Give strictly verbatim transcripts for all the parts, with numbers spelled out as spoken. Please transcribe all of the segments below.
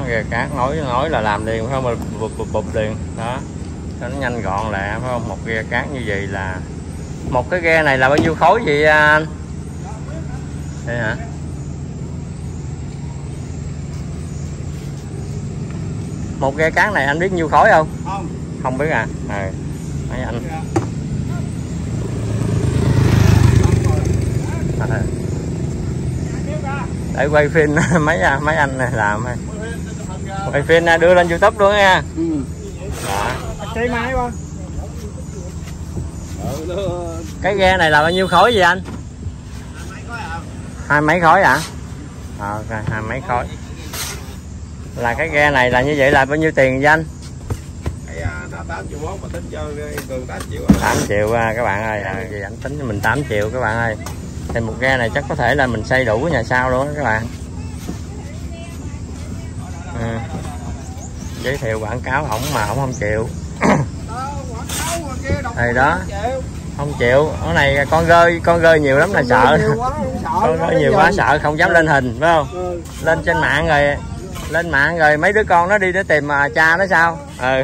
ghe cát nối nối là làm liền phải không, mà bụp bụp bụp liền đó, cho nó nhanh gọn lẹ phải không. Một ghe cát như vậy là một cái ghe này là bao nhiêu khối vậy anh? Đây hả? Một ghe cát này anh biết nhiêu khối không? Không. Không biết à? À, mấy anh. À. Để quay phim mấy mấy anh này làm hay. Quay phim đưa lên YouTube luôn nha. Ừ. Đó. Cái máy không? Cái ghe này là bao nhiêu khối vậy anh? Hai mấy khối ạ? À? À, ok, hai mấy khối. Là cái ghe này là như vậy là bao nhiêu tiền vậy anh? tám triệu mốt mà tính cho Cường tám triệu. tám triệu các bạn ơi, à, vậy anh tính cho mình tám triệu các bạn ơi. Thì một ghe này chắc có thể là mình xây đủ cái nhà sau luôn đó các bạn. Ừ. Giới thiệu quảng cáo ổng mà ổng không chịu. Thì đó không chịu. Cái này con rơi con rơi nhiều lắm là sợ. Con rơi nhiều quá sợ không dám lên hình phải không? Ừ. Lên trên mạng rồi lên mạng rồi mấy đứa con nó đi để tìm mà cha nó sao? Ừ.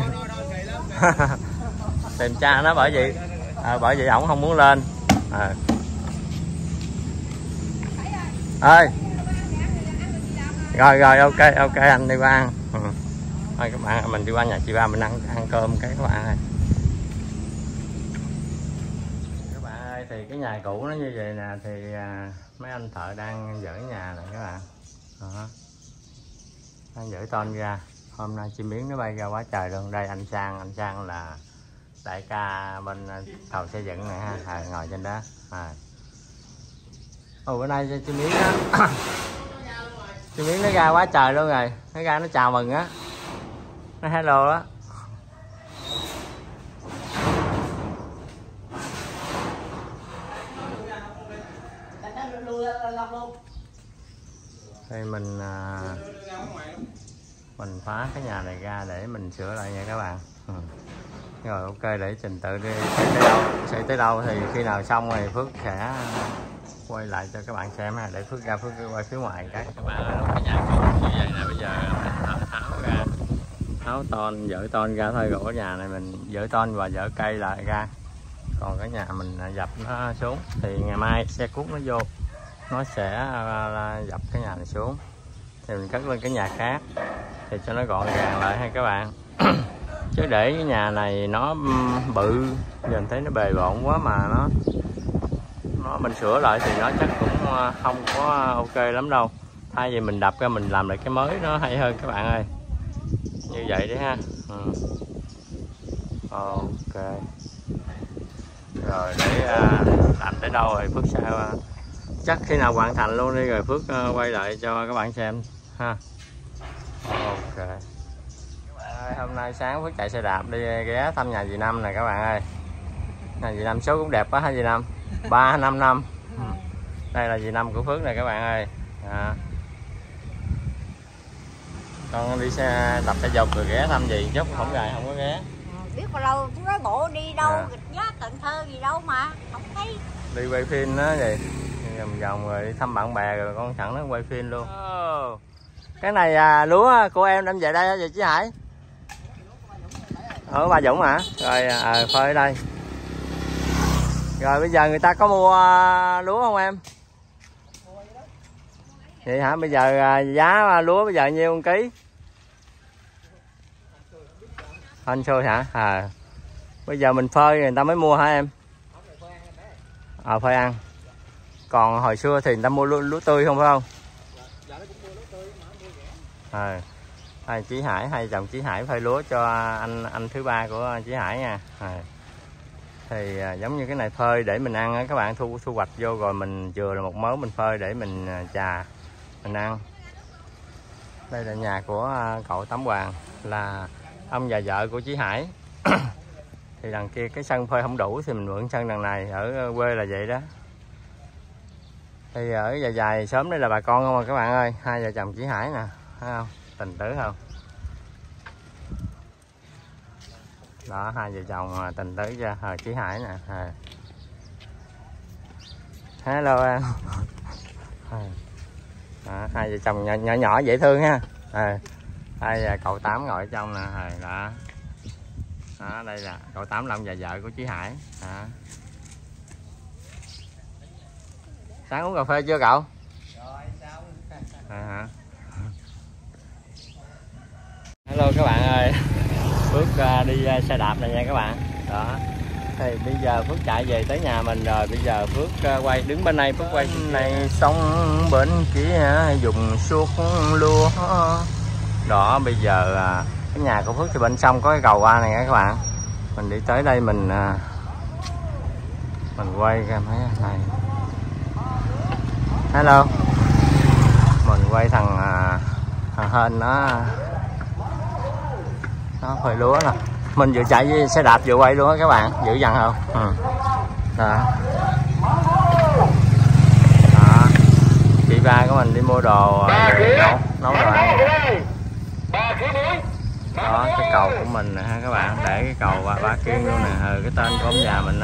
Tìm cha nó bởi vậy à, bởi vậy ổng không muốn lên. À. Ơi rồi rồi ok ok anh đi qua ăn. Ừ. Thôi các bạn mình đi qua nhà chị ba mình ăn ăn cơm cái các bạn ơi. Các bạn ơi thì cái nhà cũ nó như vậy nè, thì à, mấy anh thợ đang dỡ nhà này các bạn. Đó. Đang dỡ ton ra. Hôm nay chim miếng nó bay ra quá trời luôn. Đây anh Sang, anh Sang là đại ca bên thầu xây dựng này ha, à, ngồi trên đó. À. Ồ bữa nay chim miếng đó. Chim miếng nó ra quá trời luôn rồi, nó ra nó chào mừng á, nó hello đó. Đây mình à, mình phá cái nhà này ra để mình sửa lại nha các bạn. Ừ. Rồi ok, để trình tự đi xây tới đâu xây tới đâu thì khi nào xong rồi Phước sẽ quay lại cho các bạn xem ha, để Phước ra Phước quay phía ngoài cái các bạn ơi. Cái nhà cũ như vậy nè, bây giờ mình tháo ra tháo ton dỡ ton ra thôi, rồi cái nhà này mình dỡ ton và dỡ cây lại ra, còn cái nhà mình dập nó xuống thì ngày mai xe cuốc nó vô nó sẽ dập cái nhà này xuống thì mình cất lên cái nhà khác thì cho nó gọn gàng lại ha các bạn. Chứ để cái nhà này nó bự giờ mình thấy nó bề bộn quá mà nó nó mình sửa lại thì nó chắc cũng không có ok lắm đâu. Thay vì mình đập ra mình làm lại cái mới nó hay hơn các bạn ơi, như vậy đấy ha. Ừ. Ok rồi để uh, làm tới đâu rồi Phước sao uh, chắc khi nào hoàn thành luôn đi rồi Phước uh, quay lại cho các bạn xem ha. Ok các bạn ơi, hôm nay sáng Phước chạy xe đạp đi ghé thăm nhà dì Năm này các bạn ơi. Nhà dì Năm số cũng đẹp quá ha dì Năm, ba năm năm. Ừ. Đây là dì Năm của Phước này các bạn ơi. À. Con đi xe tập xe dục rồi ghé thăm gì chút không gài không có ghé. Biết bao lâu chúng nói bộ đi đâu à. Gịch Giá Cần Thơ gì đâu mà không thấy. Đi quay phim đó vậy vòng vòng rồi đi thăm bạn bè rồi con sẵn nó quay phim luôn. Oh. Cái này à, lúa của em đem về đây hả chị Hải? Ở Bà Dũng hả? Rồi à, phơi ở đây. Rồi bây giờ người ta có mua à, lúa không em? Vậy hả? Bây giờ à, giá lúa bây giờ nhiêu một ký? Anh xôi hả? À. Bây giờ mình phơi người ta mới mua hả em? À, phơi ăn. Còn hồi xưa thì người ta mua lúa, lúa tươi không phải không? À, à, Chí Hải hay chồng Chí Hải phơi lúa cho anh anh thứ ba của Chí Hải nha. À. Thì à, giống như cái này phơi để mình ăn á các bạn, thu thu hoạch vô rồi mình chừa là một mớ mình phơi để mình à, chà mình ăn. Đây là nhà của à, cậu Tám Hoàng là ông và vợ của Chí Hải. Thì đằng kia cái sân phơi không đủ thì mình mượn sân đằng này, ở quê là vậy đó. Thì ở dài dài sớm đây là bà con không à các bạn ơi, hai vợ chồng Chí Hải nè, thấy không, tình tứ không đó, hai vợ chồng tình tứ cho à, Chí Hải nè. À. Hello em. À, hai vợ chồng nhỏ nhỏ, nhỏ dễ thương ha. À. Đây à, cậu Tám ngồi ở trong nè, rồi đó. Đó, đây là cậu Tám Long và vợ của Chí Hải. Đó. Sáng uống cà phê chưa cậu? Rồi xong. À, hả? Hello các bạn ơi, Phước uh, đi uh, xe đạp này nha các bạn. Đó. Thì bây giờ Phước chạy về tới nhà mình rồi, bây giờ Phước uh, quay đứng bên này, Phước quay này xong bên kia dùng suốt lúa. Đó, bây giờ uh, cái nhà của Phước thì bên sông có cái cầu qua này nha các bạn. Mình đi tới đây mình uh, mình quay cái mấy này. Hello. Mình quay thằng uh, thằng hên nó nó phơi lúa nè. Mình vừa chạy với xe đạp vừa quay luôn á các bạn, dữ dằn không? Ừ. Đó. Đó. Chị ba của mình đi mua đồ về nấu nấu đồ ăn. Đó, cái cầu của mình nè ha các bạn, để cái cầu ba, ba Kiên luôn nè, ừ, cái tên của ông già mình đó.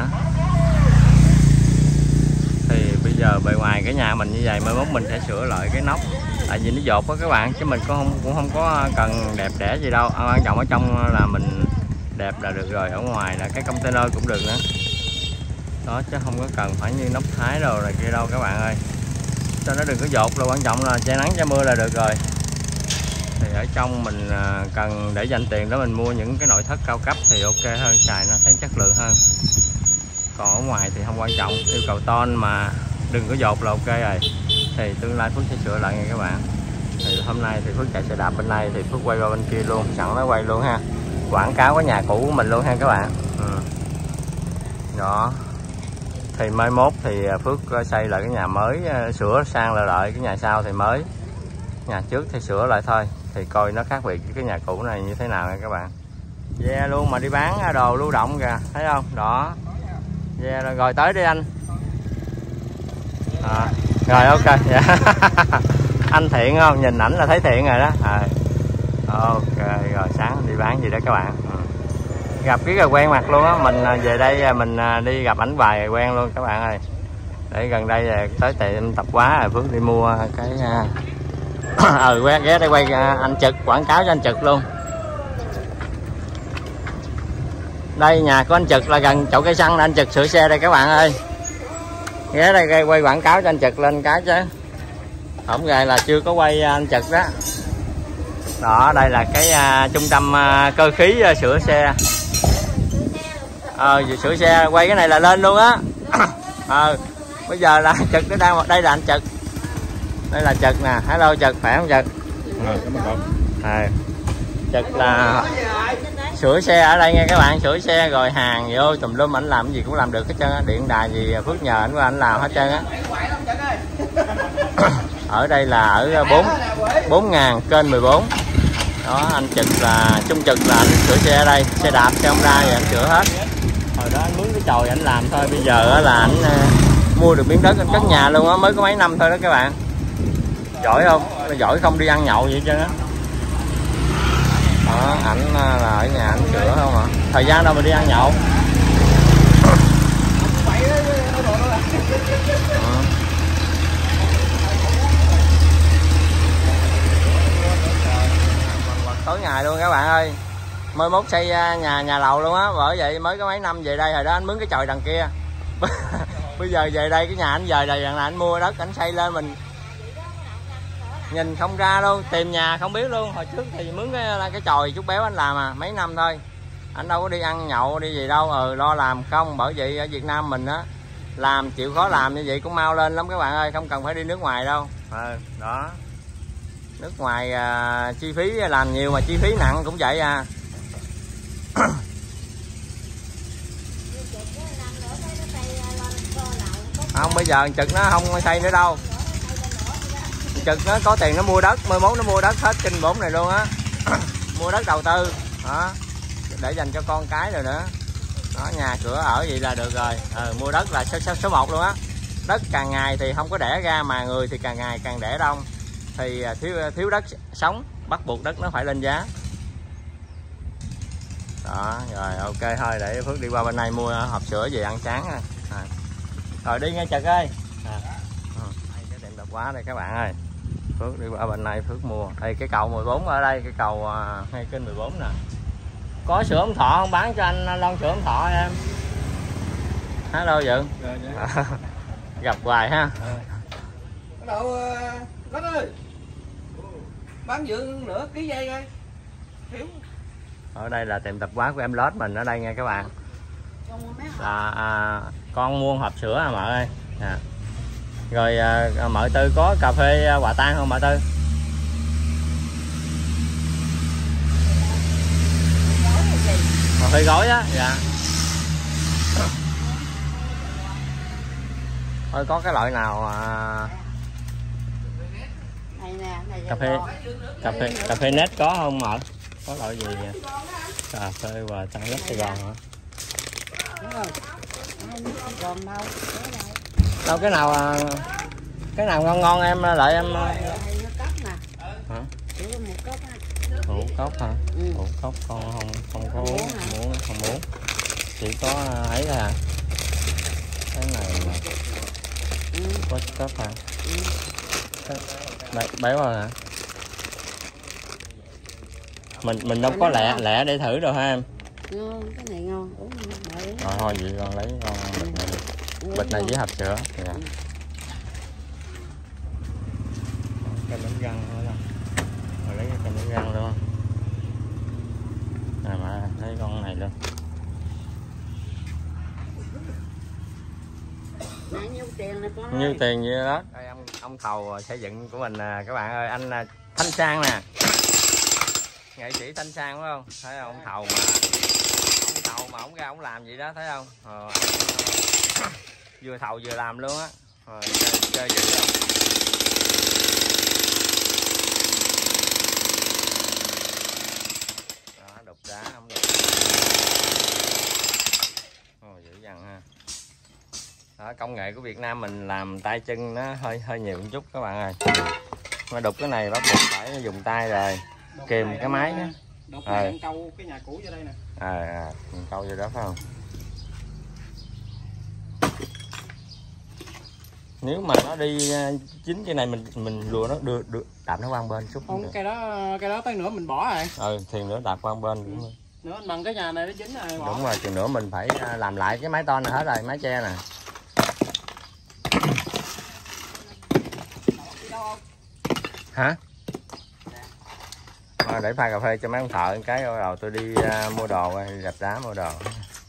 Thì bây giờ bề ngoài cái nhà mình như vậy, mai mốt mình sẽ sửa lại cái nóc, tại vì nó dột đó các bạn, chứ mình cũng không cũng không có cần đẹp đẽ gì đâu, quan trọng ở trong là mình đẹp là được rồi, ở ngoài là cái container cũng được nữa đó, chứ không có cần phải như nóc thái đồ này kia đâu các bạn ơi, cho nó đừng có dột, là quan trọng là che nắng che mưa là được rồi. Thì ở trong mình cần để dành tiền đó mình mua những cái nội thất cao cấp thì ok hơn, xài nó thấy chất lượng hơn. Còn ở ngoài thì không quan trọng, yêu cầu ton mà đừng có dột là ok rồi. Thì tương lai Phước sẽ sửa lại nha các bạn. Thì hôm nay thì Phước chạy xe đạp bên này thì Phước quay qua bên kia luôn, sẵn nó quay luôn ha, quảng cáo cái nhà cũ của mình luôn ha các bạn. Ừ. Đó. Thì mai mốt thì Phước xây lại cái nhà mới, sửa sang lại lại cái nhà sau thì mới, nhà trước thì sửa lại thôi, thì coi nó khác biệt với cái nhà cũ này như thế nào nha các bạn. Ve yeah, luôn mà đi bán đồ lưu động kìa, thấy không? Đó. Ve yeah, rồi, rồi tới đi anh. À, rồi ok. Yeah. Anh thiện không? Nhìn ảnh là thấy thiện rồi đó. À, ok, rồi sáng đi bán gì đó các bạn. Ừ. Gặp cái là quen mặt luôn á, mình về đây mình đi gặp ảnh vài quen luôn các bạn ơi. Để gần đây tới tiệm tập quá rồi Phước đi mua cái ừ ghé, ghé đây quay anh Trực, quảng cáo cho anh Trực luôn. Đây nhà của anh Trực là gần chậu cây xăng, anh Trực sửa xe đây các bạn ơi. Ghé đây quay quảng cáo cho anh Trực lên cái chứ. Không gài là chưa có quay anh Trực đó. Đó, đây là cái uh, trung tâm uh, cơ khí uh, sửa xe. Ờ, uh, sửa xe, quay cái này là lên luôn á. Ờ, uh, bây giờ là Trực nó đang, đây là anh Trực. Đây là Trực nè, hello Trực, khỏe không Trực? Rồi, cảm ơn cậu. À, Trực là sửa xe ở đây nha các bạn, sửa xe rồi hàng vô tùm lum, ảnh làm gì cũng làm được hết trơn á, điện đài gì Phước nhờ ảnh qua ảnh làm hết trơn á. Ở đây là ở bốn bốn ngàn kênh mười bốn. Đó, anh Trực là Trung Trực là anh sửa xe ở đây, xe đạp xe Honda thì anh sửa hết. Hồi đó anh mướn cái chòi anh làm thôi, bây giờ là anh uh, mua được miếng đất anh cất nhà luôn á, mới có mấy năm thôi đó các bạn. Giỏi không? Giỏi không đi ăn nhậu vậy chứ á. Đó, ảnh là ở nhà ảnh sửa không à. Thời gian đâu mà đi ăn nhậu. Đó. Tối ngày luôn các bạn ơi. Mới mốt xây nhà nhà lầu luôn á, bởi vậy mới có mấy năm về đây, hồi đó anh mướn cái chòi đằng kia. Bây giờ về đây cái nhà anh dời đây là anh mua đất anh xây lên, mình nhìn không ra luôn, tìm nhà không biết luôn. Hồi trước thì mướn cái cái chòi chút béo anh làm à, mấy năm thôi, anh đâu có đi ăn nhậu đi gì đâu, ừ lo làm không. Bởi vậy ở Việt Nam mình á, làm chịu khó làm như vậy cũng mau lên lắm các bạn ơi, không cần phải đi nước ngoài đâu. Ừ, đó, nước ngoài à, chi phí làm nhiều mà chi phí nặng cũng vậy à. Không, bây giờ Trực nó không xây nữa đâu. Trực nó có tiền nó mua đất, mai mốt nó mua đất hết kinh bốn này luôn á. Mua đất đầu tư đó, để dành cho con cái rồi nữa đó, nhà cửa ở vậy là được rồi. Ừ, mua đất là số, số, số một luôn á. Đất càng ngày thì không có đẻ ra, mà người thì càng ngày càng đẻ đông, thì thiếu thiếu đất sống, bắt buộc đất nó phải lên giá đó. Rồi ok thôi, để Phước đi qua bên này mua hộp sữa về ăn sáng à. Rồi đi nghe Trực ơi. À. Ừ. Cái tiệm tạp hóa đây các bạn ơi. Phước đi qua bên này Phước mua. Đây cái cầu mười bốn ở đây, cái cầu à, ngay kênh mười bốn nè. Có sữa ống thọ không bán cho anh lon sữa ống thọ em? Hello Dượng. Gặp hoài ha. Bắt đầu Lót ơi. Bán Dượng nửa ký dây coi. Thiếu. Ở đây là tiệm tạp hóa của em Lót mình ở đây nha các bạn. Là à, con mua hộp sữa à mợ ơi. À. Rồi à, mợ Tư có cà phê hòa tan không mợ Tư? Cà phê gói á, dạ. Thôi có cái loại nào à... cà phê cà phê cà phê nét có không mợ? Có loại gì vậy? Cà phê hòa tan nhất Sài Gòn hả? Đâu cái nào à, cái nào ngon ngon em lại em hả? Hũ cốc hả? Hũ cốc con không không có uống, muốn không muốn, chỉ có ấy là cái này là có cốc hả? Bé, béo rồi hả? Mình mình đâu có lẹ lẹ để thử đâu ha em. Ngon, cái này ngon, uống ngon. Rồi thôi vậy con lấy con bịch này đi. Bịch này với hộp sữa. Dạ. Cái bánh răng nữa là. Rồi lấy cái bánh răng luôn. Nè mà thấy con này luôn. Nhiêu tiền nè con? Nhiêu tiền vậy đó. Đây ông ông thầu xây dựng của mình nè các bạn ơi, anh Thanh Sang nè. Nghệ sĩ Thanh Sang phải không? Thấy không? Ông thầu mà ông thầu mà ông ra ông làm gì đó thấy không? Ờ, vừa thầu vừa làm luôn á. Ờ, chơi, chơi dữ không? Đó, đục đá không đục. Ồ, dữ dằn ha. Đó, công nghệ của Việt Nam mình làm tay chân nó hơi hơi nhiều một chút các bạn ơi. Mà đục cái này bắt buộc phải dùng tay rồi. Đục kìm này cái máy đó. Đục này anh câu cái nhà cũ vô đây nè. À, à câu vô đó phải không? Nếu mà nó đi chín cái này mình mình lùa nó đưa đưa đạp nó qua bên chút. Không, cái đó cái đó tới nữa mình bỏ rồi. Ừ, thì nữa đạp qua bên. Ừ. Nữa bằng cái nhà này nó dính rồi. Bỏ. Đúng rồi, chừng nữa mình phải làm lại cái máy to này hết rồi, máy tre nè. Hả? À, để pha cà phê cho mấy ông thợ cái rồi tôi đi uh, mua đồ, đi đập đá mua đồ.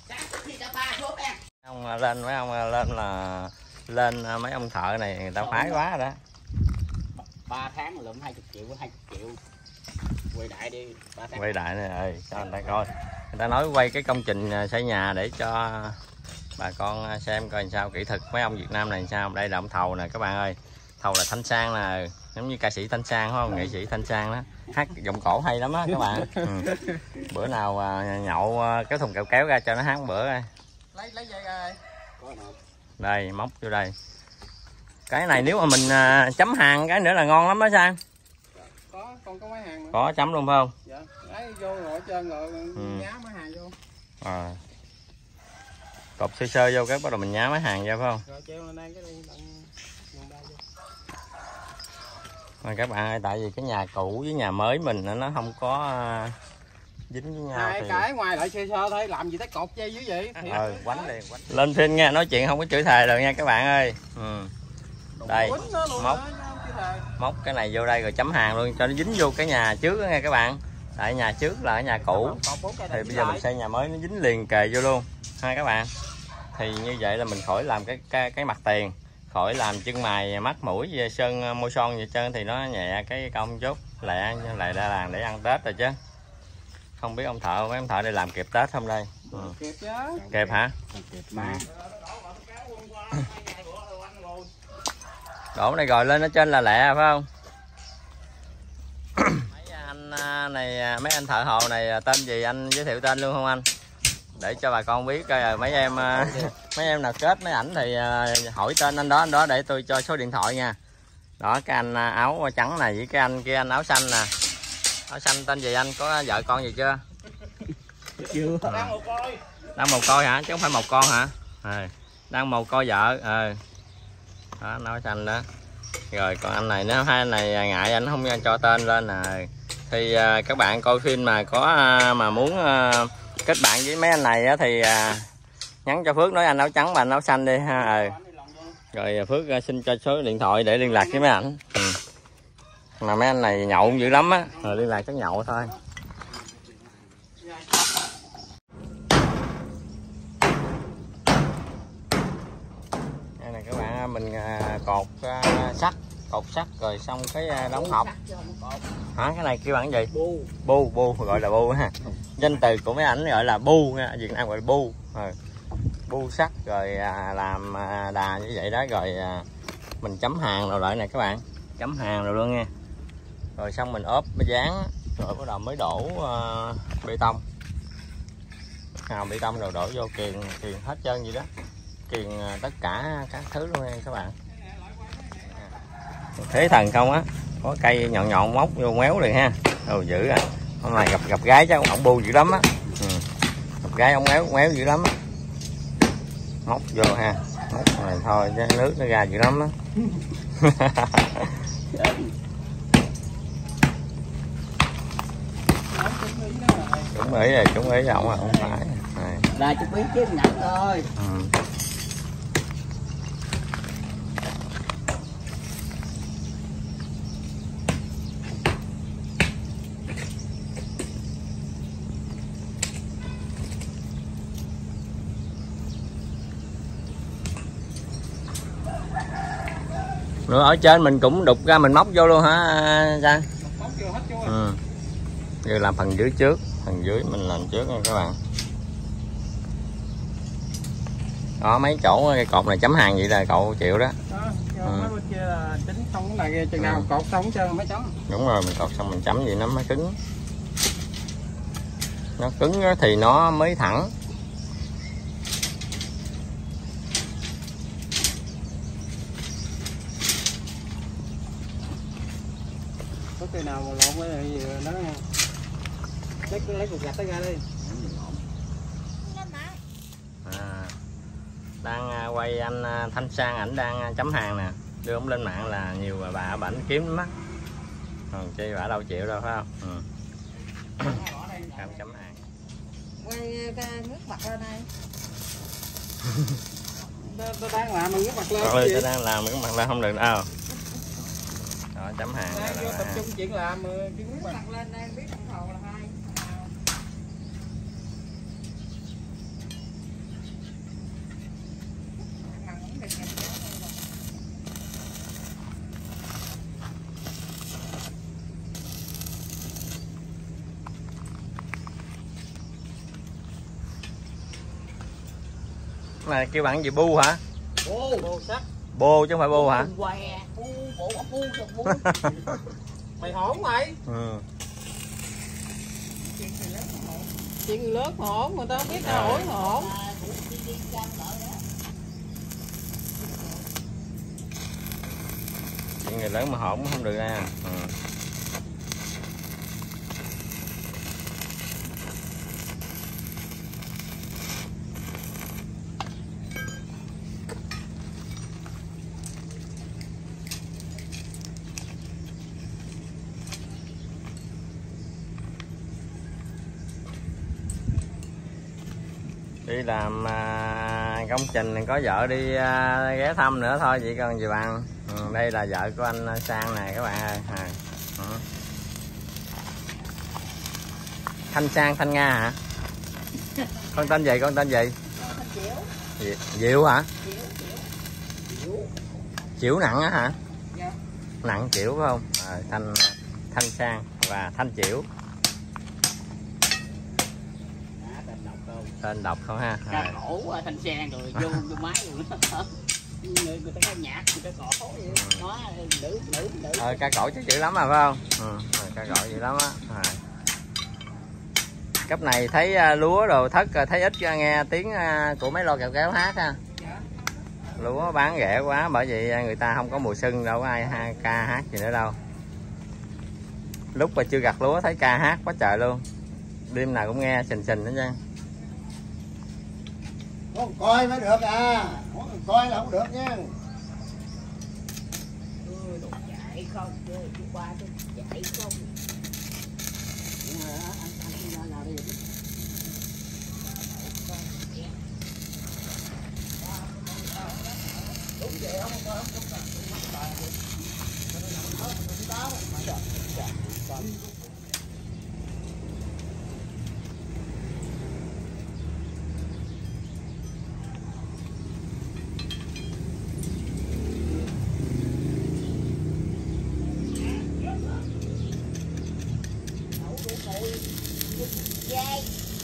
Ông lên mấy ông lên là lên mấy ông thợ này người ta phái quá rồi đó. ba tháng mà lượm hai mươi triệu, hai mươi triệu. Quay đại đi, ba tháng. Quay đại này ơi, cho người ta coi. Người ta nói quay cái công trình xây nhà để cho bà con xem coi làm sao, kỹ thuật mấy ông Việt Nam này làm sao. Đây là ông thầu nè các bạn ơi. Thầu là Thanh Sang nè, giống như ca sĩ Thanh Sang phải không? Nghệ sĩ Thanh Sang đó. Hát giọng cổ hay lắm á các bạn. Ừ. Bữa nào à, nhậu à, cái thùng kẹo kéo ra cho nó hát một bữa coi. Lấy lấy dây ra. Đây, móc vô đây. Cái này nếu mà mình à, chấm hàng cái nữa là ngon lắm đó Sang. Có, con có máy hàng nữa. Có chấm luôn phải không? Dạ, lấy vô rồi hết trơn rồi, ừ. nhá máy hàng vô. À. Cột sơ sơ vô cái bắt đầu mình nhá máy hàng ra phải không? Rồi treo lên đây cái đây bằng Rồi các bạn ơi, tại vì cái nhà cũ với nhà mới mình nó không có dính với nhau. Hai thì... cái ngoài lại sơ sơ thôi, làm gì tới cột dây dưới vậy? Ừ, quánh liền, quánh. Lên phim nghe, nói chuyện không có chửi thề rồi nha các bạn ơi. Ừ. Đây, móc móc cái này vô đây rồi chấm hàng luôn cho nó dính vô cái nhà trước đó nghe các bạn. Tại nhà trước là ở nhà cũ thì bây giờ mình xây nhà mới nó dính liền kề vô luôn ha các bạn. Thì như vậy là mình khỏi làm cái cái, cái mặt tiền, khỏi làm chân mày mắt mũi sơn môi son gì trơn, thì nó nhẹ cái công chút lẹ lại ra làng để ăn Tết rồi chứ. Không biết ông thợ mấy ông thợ đây làm kịp Tết không đây? Ừ. Kịp chứ. Kịp hả? Kịp mà. Đổ này rồi lên ở trên là lẹ phải không? Mấy anh này, mấy anh thợ hồ này tên gì anh giới thiệu tên luôn không anh? Để cho bà con biết coi mấy em mấy em nào kết mấy ảnh thì hỏi tên anh đó anh đó để tôi cho số điện thoại nha. Đó, cái anh áo trắng này với cái anh kia anh áo xanh nè. Áo xanh tên gì anh, có vợ con gì chưa? Chưa. Đang mồ côi. Đang mồ côi hả? Chứ không phải một con hả? À, đang mồ côi vợ. Ờ. Đó, áo xanh đó. Rồi còn anh này nếu hai anh này ngại anh không cho tên lên nè, thì à, các bạn coi phim mà có à, mà muốn à, kết bạn với mấy anh này á, thì à, nhắn cho Phước nói anh áo trắng và anh áo xanh đi ha. Ừ. Rồi Phước à, xin cho số điện thoại để liên lạc với mấy ảnh. Ừ. Mà mấy anh này nhậu dữ lắm á, rồi liên lạc chắc nhậu thôi. Đây này các bạn, mình à, cột à, sắt, cột sắt rồi xong cái à, đóng hộp. Hả, cái này kêu bằng gì? Bu. Bu, bu gọi là bu ha. Danh từ của mấy ảnh gọi là bu nha, Việt Nam gọi là bu. Rồi. Bu sắt rồi à, làm à, đà như vậy đó, rồi à, mình chấm hàng rồi lại này các bạn, chấm hàng rồi luôn nha. Rồi xong mình ốp mới dán, rồi bắt đầu mới đổ uh, bê tông. Nào bê tông rồi đổ vô kiền kiền hết trơn gì đó, kiền uh, tất cả các thứ luôn nha các bạn. Thế thần không á, có cây nhọn nhọn móc vô méo liền ha. Đồ dữ à. Hôm nay gặp gặp gái chắc ổng bu dữ lắm á. Ừ. Gặp gái ổng méo méo dữ lắm á. Móc vô ha, móc này thôi chứ nước nó ra dữ lắm á. Chúng ý rồi, chúng ý ổng không phải. Này. Là chút ý chứ nặng thôi. Ừ. Nữa ở trên mình cũng đục ra mình móc vô luôn hả Trang? Móc vô hết vô. Ừ. Giờ làm phần dưới trước, phần dưới mình làm trước nha các bạn. Đó mấy chỗ cái cột này chấm hàng vậy là cậu chịu đó. Đó, ừ. Mấy bên kia là tính xong cái này chừng nào ừ. cột xong trơn mới chấm. Đúng rồi, mình cột xong mình chấm vậy nó mới cứng. Nó cứng thì nó mới thẳng. Có khi nào mà lộn cái gì nó lấy lấy cục gạch tới ra đi. À, đang quay anh Thanh Sang, ảnh đang chấm hàng nè, đưa ổng lên mạng là nhiều bà bà ảnh kiếm mắt, còn chi bà đâu chịu đâu phải không? Ừ. Không chấm hàng. Quay cái nước mặt lên đây. Tôi đang làm mà nước mặt lên. Tôi tôi đang làm nước mặt lên không được đâu. Đó, chấm hàng đang rồi vô đó. Tập trung chuyện làm cái nước mặt lên đây biết đồng hồ là hai. Này kêu bạn gì bu hả? Bô, bô sắt. Bô chứ không phải bô hả? Què, bu, bộ bu cho bu. Mày hổn mày. Ừ. Chuyện người lớn hổn, người ta không biết nào hổn hổn. Chuyện người lớn mà hổn không được ra. Ừ. Đi làm à, công trình có vợ đi à, ghé thăm nữa thôi chị còn gì bạn. Ừ, đây là vợ của anh Sang này các bạn ơi. À, ừ. Thanh Sang, Thanh Nga hả? Con tên gì, con tên gì? Diệu, Diệu hả? Chiểu nặng á hả? Dạ. Nặng Chiểu phải không? À, Thanh Thanh Sang và Thanh Chiểu. Tên đọc không ha? Ca cổ Thanh Sang rồi vô vô máy luôn đó. Người ta có nhạc, người ta cổ vậy. Nó nữ nữ nữ. Ờ ca cổ chắc dữ lắm mà phải không? Ừ, ca cổ dữ lắm á. À. Cấp này thấy uh, lúa đồ thất thấy ít nghe tiếng uh, của mấy lo kẹo kéo hát ha. Dạ. Lúa bán rẻ quá bởi vì người ta không có mùa xuân đâu có ai ha, ca hát gì nữa đâu. Lúc mà chưa gặt lúa thấy ca hát quá trời luôn. Đêm nào cũng nghe sình sình đó nha. Không coi mới được à, không coi là không được nha. không chứ đi qua tôi chạy không. Anh anh đi ra nào đây vậy? Đúng vậy không không không không. Dây.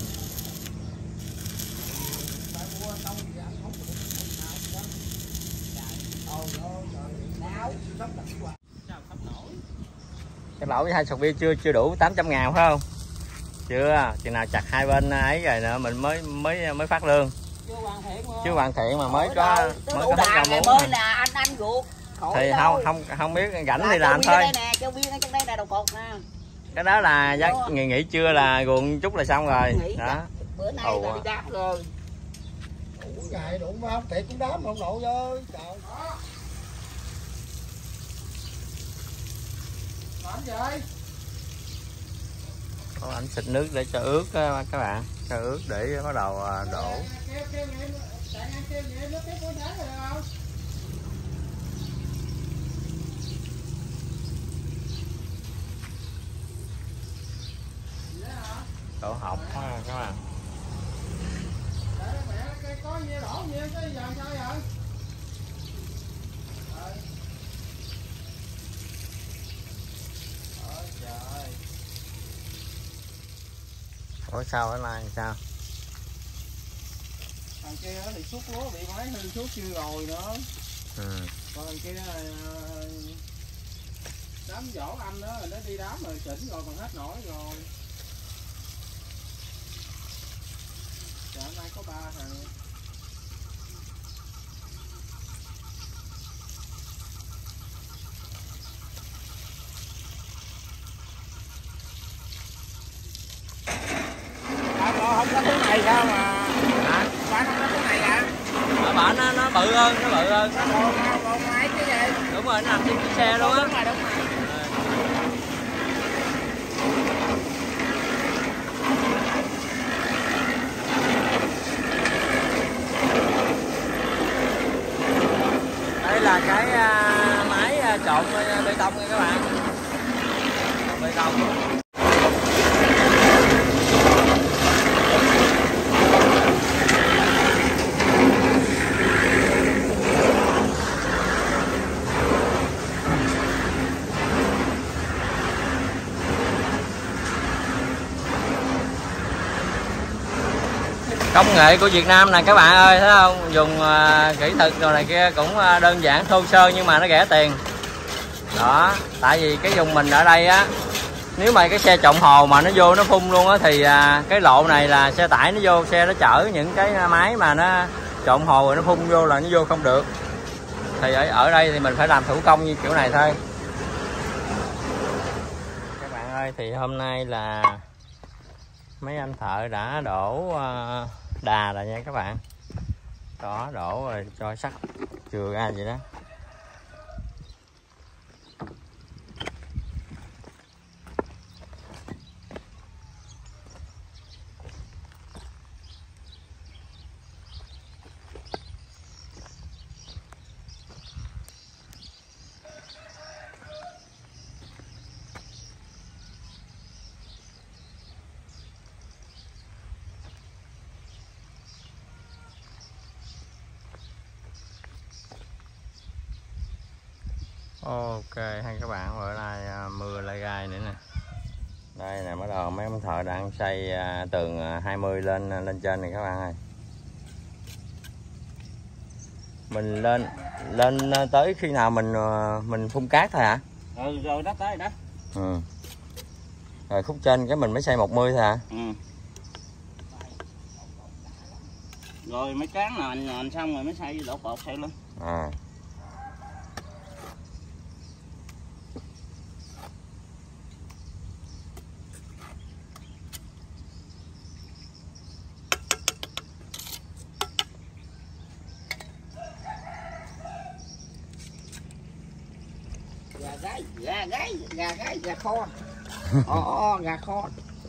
Cái lẩu với hai sầu bia chưa chưa đủ tám trăm ngàn phải không? Chưa, chừng nào chặt hai bên ấy rồi nữa mình mới mới mới phát lương. Chưa hoàn thiện mà. Chưa hoàn thiện mà mới có mới có đà này mới là anh anh ruột. Thì không không không biết rảnh thì làm thôi. Đây nè, cho viên ở trong đây là đầu cột nè. Cái đó là giấc nghỉ nghỉ trưa là ruộng chút là xong rồi. Nghỉ Đó. Bữa nay Ồ. là đi đám rồi. Ủa ngày đủ mà không tiệt cũng đám không nổi ơi. Trời. Làm gì? Có ảnh xịt nước để cho ướt các bạn, cho ướt để bắt đầu đổ. Đổ hộp ha các bạn. Có gì đổ gì cái giờ sao vậy? Ủa sao ở này sao? Thằng kia thì xúc lúa bị máy hư xúc chưa rồi nữa. Ừ. Còn thằng kia là đám dỗ anh đó, nó đi đám rồi chỉnh rồi còn hết nổi rồi. Giờ hôm nay có ba thằng. Không có thứ này sao mà Hả? bán không có thứ này à? Ở bển nó nó bự hơn, nó bự hơn. Nó còn còn máy chứ gì? Đúng rồi, nó nằm trên chiếc xe luôn á. Đúng rồi, đúng rồi. Đây là cái uh, máy uh, trộn uh, bê tông nha các bạn. Bê tông. Công nghệ của Việt Nam này các bạn ơi, thấy không? Dùng uh, kỹ thuật rồi này kia cũng uh, đơn giản thô sơ nhưng mà nó rẻ tiền. Đó, tại vì cái vùng mình ở đây á, nếu mà cái xe trộn hồ mà nó vô nó phun luôn á thì uh, cái lộ này là xe tải nó vô, xe nó chở những cái máy mà nó trộn hồ rồi nó phun vô là nó vô không được. Thì ở ở đây thì mình phải làm thủ công như kiểu này thôi. Các bạn ơi, thì hôm nay là mấy anh thợ đã đổ uh, đà rồi nha các bạn. Đó, đổ rồi cho sắt chừa ra vậy đó. Ok hay các bạn, bữa nay à, mưa lại gai nữa nè. Đây nè, bắt đầu mấy ông thợ đang xây à, tường à, hai mươi lên lên trên này các bạn ơi. Mình lên lên tới khi nào mình mình phun cát thôi hả? Ừ rồi đó tới đó. Ừ. Rồi khúc trên cái mình mới xây một mươi thôi hả? Ừ. Rồi mấy cán nền nền xong rồi mới xây đổ cột xây lên. À. Gà gáy Gà gáy, gà gáy, gà kho. Ồ, gà kho.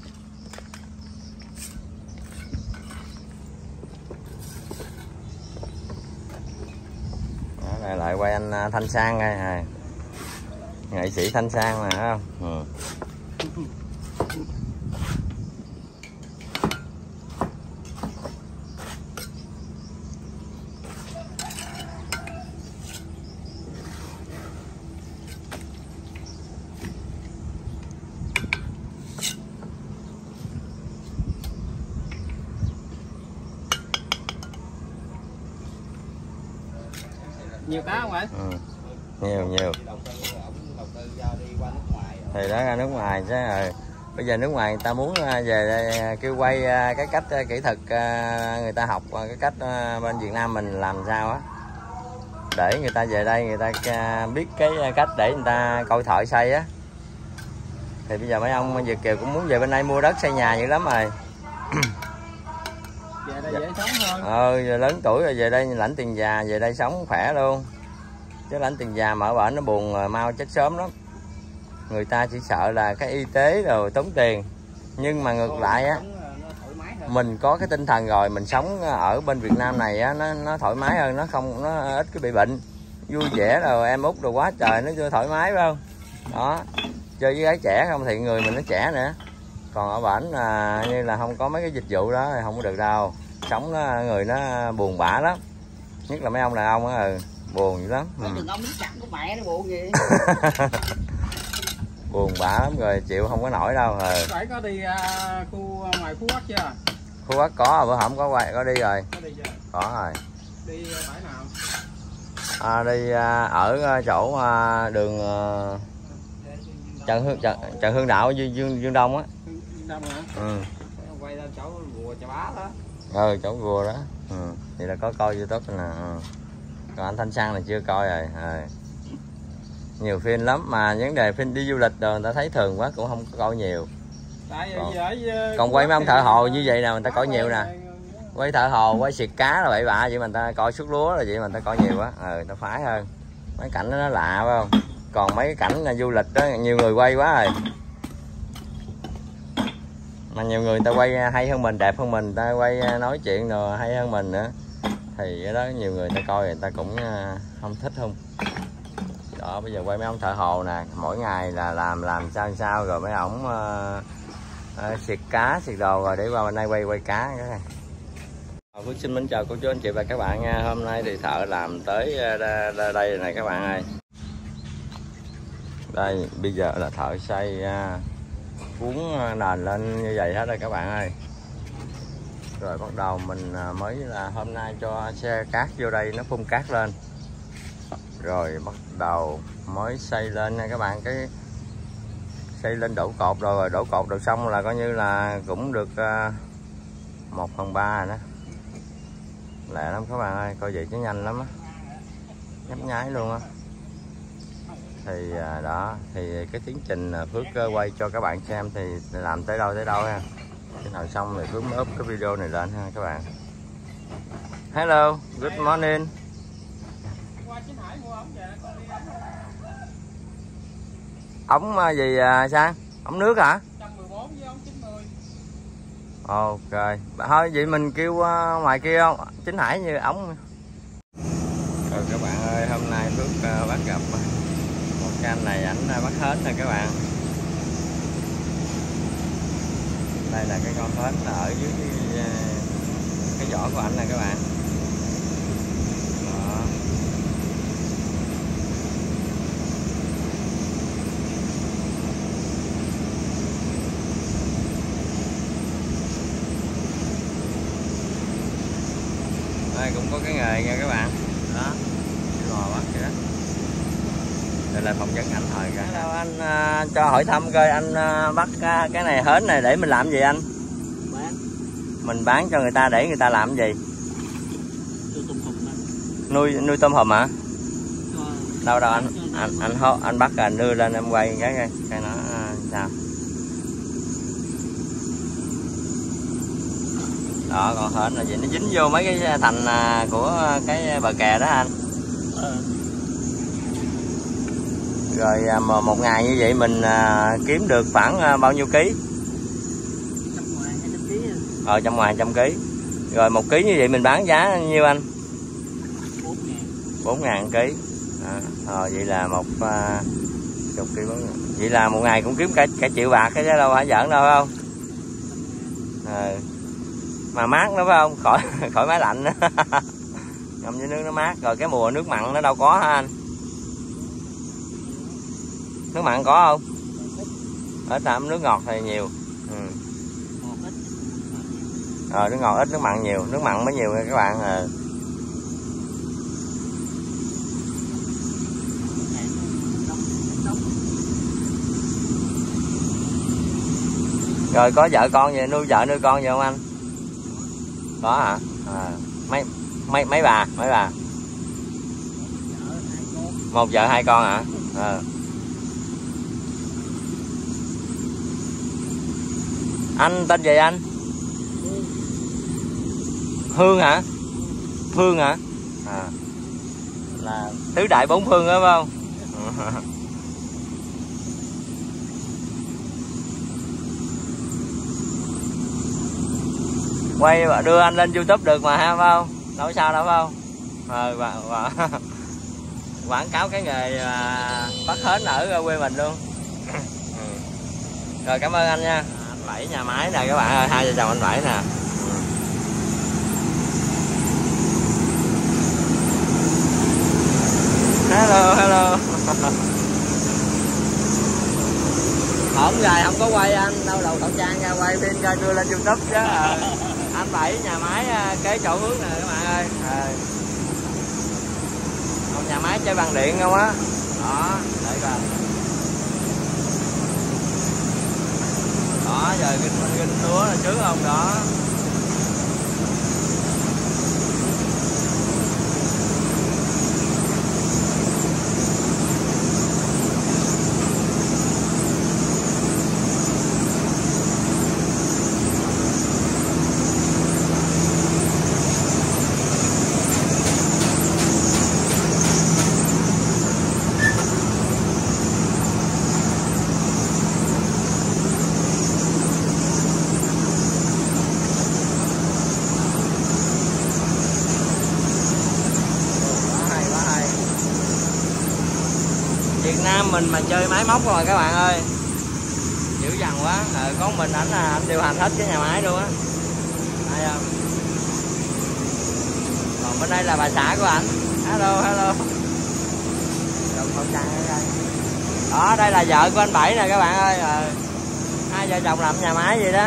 Đó, này lại quay anh Thanh Sang đây à. Nghệ sĩ Thanh Sang mà không? Ừ. Nhiều cá không vậy? Ừ. Nhiều nhiều. Thì đó ra nước ngoài chứ rồi. Bây giờ nước ngoài người ta muốn về đây kêu quay cái cách kỹ thuật người ta học cái cách bên Việt Nam mình làm sao á, để người ta về đây người ta biết cái cách để người ta coi thợ xây á. Thì bây giờ mấy ông Việt kiều cũng muốn về bên đây mua đất xây nhà dữ lắm rồi. Về đây dễ sống hơn. Ờ, giờ lớn tuổi rồi về đây lãnh tiền già, về đây sống khỏe luôn. Chứ lãnh tiền già mà ở bển nó buồn mau chết sớm lắm. Người ta chỉ sợ là cái y tế rồi tốn tiền. Nhưng mà ngược lại á, mình có cái tinh thần rồi, mình sống ở bên Việt Nam này á, nó nó thoải mái hơn, nó không nó ít cái bị bệnh. Vui vẻ rồi em út rồi quá trời, nó chưa thoải mái phải không? Đó. Chơi với gái trẻ không thì người mình nó trẻ nữa. Còn ở bển là như là không có mấy cái dịch vụ đó thì không có được đâu. Sống nó người nó buồn bã lắm. Nhất là mấy ông đàn ông á, ừ, buồn dữ lắm. Ừ. Đừng ông đứng chặn của mẹ nó buồn gì. Buồn bã lắm rồi, chịu không có nổi đâu. Ừ. Phải có đi uh, khu ngoài Phú Quốc chưa? Phú Quốc có, bữa hổm có quay có đi rồi. Có đi chưa? Có rồi. Đi bãi nào? À, đi à, ở chỗ à, đường à, Trần Hương Trần, Trần Hương Đạo Dương Dương, Dương Đông á. Dương Đông hả? Ừ. Quay lên chỗ Rùa Chà Bá đó. Ừ, chỗ Rùa đó. Ừ. Vậy là có coi YouTube nè. Ừ. Còn anh Thanh Sang là chưa coi rồi. Ừ. Nhiều phim lắm mà vấn đề phim đi du lịch rồi người ta thấy thường quá cũng không có coi nhiều. Tại còn, ở, còn quay mấy ông thợ hồ như vậy nè người ta coi nhiều nè. Quay thợ hồ, quay xịt cá là bậy bạ vậy mà người ta coi suốt lúa là vậy mà người ta coi nhiều quá. Ừ, người ta phái hơn. Mấy cảnh đó nó lạ phải không? Còn mấy cái cảnh là du lịch đó nhiều người quay quá rồi. Mà nhiều người người ta quay hay hơn mình, đẹp hơn mình, người ta quay nói chuyện rồi hay hơn mình nữa. Thì cái đó nhiều người người ta coi người ta cũng không thích không. Đó, bây giờ quay mấy ông thợ hồ nè, mỗi ngày là làm làm sao sao rồi mấy ổng uh, uh, xịt cá, xịt đồ rồi để qua bên đây quay quay cá cái này. Phước xin mến chào cô chú anh chị và các bạn nha. Hôm nay thì thợ làm tới uh, đây này các bạn ơi. Đây bây giờ là thợ xây uh, cuốn nền lên như vậy hết rồi các bạn ơi. Rồi bắt đầu mình uh, mới là hôm nay cho xe cát vô đây nó phun cát lên. Rồi bắt đầu mới xây lên nha các bạn, cái xây lên đổ cột rồi, rồi đổ cột được xong là coi như là cũng được một phần ba rồi đó. Lẹ lắm các bạn ơi, coi vậy chứ nhanh lắm á, nhấp nháy luôn á. Thì đó, thì cái tiến trình Phước quay cho các bạn xem thì làm tới đâu tới đâu ha. Khi nào xong thì Phước mới up cái video này lên ha các bạn. Hello, good morning. Ống gì à, Sang? Ống nước hả? một trăm mười bốn với ống chín mươi. Ok. Thôi vậy mình kêu uh, ngoài kia không? Chính Hải như ống. Rồi các bạn ơi, hôm nay Phước uh, bắt gặp một canh này ảnh bắt hết nè các bạn. Đây là cái con hến ở dưới cái, cái vỏ của ảnh nè các bạn. Đó. Đây cũng có cái nghề nha các bạn. Đó, cái lò bắt vậy đó. Đây là phỏng vấn anh thời cả. Hello anh, uh, cho hỏi thăm coi anh uh, bắt uh, cái này hến này để mình làm gì anh? Bán. Mình bán cho người ta để người ta làm gì? Nuôi tôm hùm. Nuôi nuôi tôm hùm hả? Đâu đâu anh anh anh anh, anh bắt rồi đưa lên em quay cái cái, cái nó uh, sao? Đó, con hến là gì nó dính vô mấy cái thành của cái bờ kè đó anh. Ừ. Rồi à, một ngày như vậy mình à, kiếm được khoảng à, bao nhiêu ký? Trăm ngoài hai trăm ký. Ờ, trăm ngoài trăm ký. Rồi một ký như vậy mình bán giá nhiêu anh? Bốn ngàn. Bốn ngàn ký. À, ờ, vậy là một à, chục ký bốn ngàn. Vậy là một ngày cũng kiếm cả cả triệu bạc cái chứ đâu phải giỡn đâu phải không? À, mà mát nữa phải không? Khỏi khỏi máy lạnh nữa. Ngâm với nước nó mát. Rồi cái mùa nước mặn nó đâu có hả anh? Nước mặn có không? Ít lắm, nước ngọt thì nhiều. Ừ. Ờ, nước ngọt ít, nước mặn nhiều. Nước mặn mới nhiều nha các bạn. À. Rồi có vợ con gì, nuôi vợ nuôi con gì không anh? Có hả? À, mấy mấy mấy bà, mấy bà? Một vợ hai con hả? À. Anh tên gì anh? Hương hả? Phương hả? À. Là tứ đại bốn phương đó phải không? Quay và đưa anh lên YouTube được mà ha, phải không? Đâu có sao đâu phải không? Ờ, và, và quảng cáo cái nghề à, bắt hến ở quê mình luôn. Ừ. Rồi cảm ơn anh nha. Anh Bảy nhà máy nè các bạn ơi, hai vợ chồng anh Bảy nè. Hello hello. Hổm dài không có quay anh, đâu đầu khẩu trang ra quay phim ra đưa lên YouTube chứ. À, anh Bảy nhà máy kế chỗ hướng nè các bạn ơi. À, một nhà máy chơi bằng điện không á. Đó, đợi coi. Đó, giờ ginh ginh lúa là trước không đó. Việt Nam mình mà chơi máy móc rồi các bạn ơi, dữ dằn quá. À, có mình ảnh là anh điều hành hết cái nhà máy luôn á. Thấy không? Còn bên đây là bà xã của ảnh. Hello hello. Đó, đây là vợ của anh Bảy nè các bạn ơi. À, hai vợ chồng làm nhà máy vậy đó.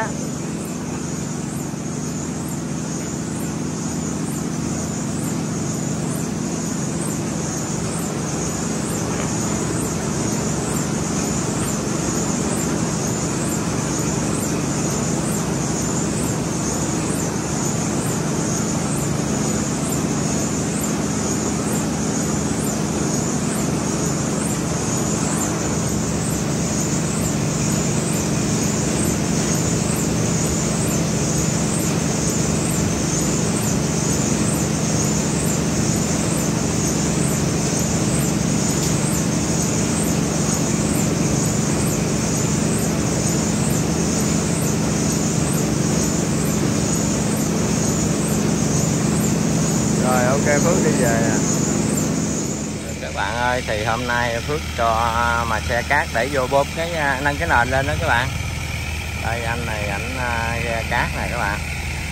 Ok Phước đi về nè. Các bạn ơi, thì hôm nay Phước cho mà xe cát để vô bơm cái nâng cái nền lên đó các bạn. Đây anh này ảnh ghe cát này các bạn.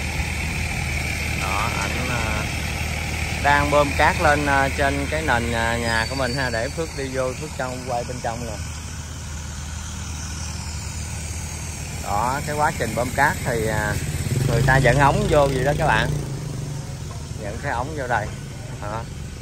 Đó, ảnh đang bơm cát lên trên cái nền nhà của mình ha, để Phước đi vô Phước trong quay bên trong nè. Đó, cái quá trình bơm cát thì người ta dẫn ống vô gì đó các bạn. Dẫn cái ống vô đây. Đó.